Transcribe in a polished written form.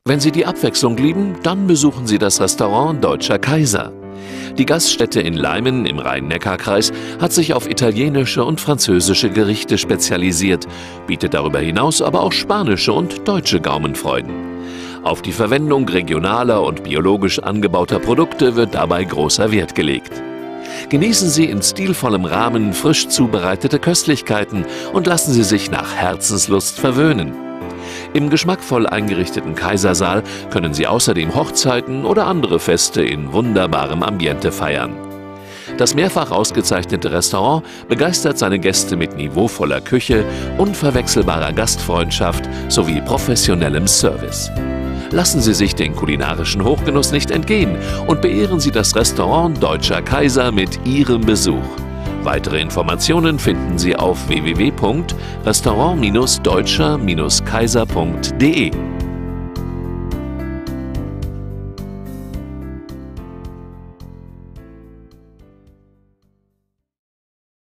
Wenn Sie die Abwechslung lieben, dann besuchen Sie das Restaurant Deutscher Kaiser. Die Gaststätte in Leimen im Rhein-Neckar-Kreis hat sich auf italienische und französische Gerichte spezialisiert, bietet darüber hinaus aber auch spanische und deutsche Gaumenfreuden. Auf die Verwendung regionaler und biologisch angebauter Produkte wird dabei großer Wert gelegt. Genießen Sie in stilvollem Rahmen frisch zubereitete Köstlichkeiten und lassen Sie sich nach Herzenslust verwöhnen. Im geschmackvoll eingerichteten Kaisersaal können Sie außerdem Hochzeiten oder andere Feste in wunderbarem Ambiente feiern. Das mehrfach ausgezeichnete Restaurant begeistert seine Gäste mit niveauvoller Küche, unverwechselbarer Gastfreundschaft sowie professionellem Service. Lassen Sie sich den kulinarischen Hochgenuss nicht entgehen und beehren Sie das Restaurant Deutscher Kaiser mit Ihrem Besuch. Weitere Informationen finden Sie auf www.restaurant-deutscher-kaiser.de.